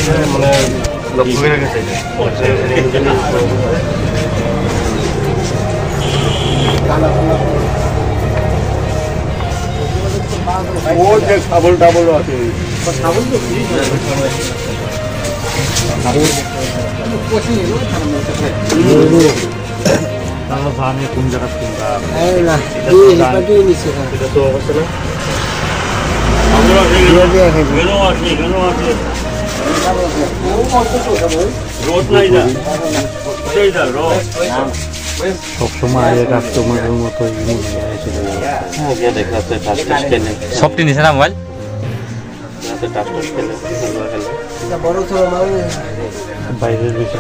মানে লক্ষ্য করে রেখেছে ও যে ছাগল টাবল আছে ছাগল তো জানি কোন জায়গা তো অবস্থা না সবসময় কাস্টমারের মতো সবটি নিছে না মোবাইল বাইরের বিষয়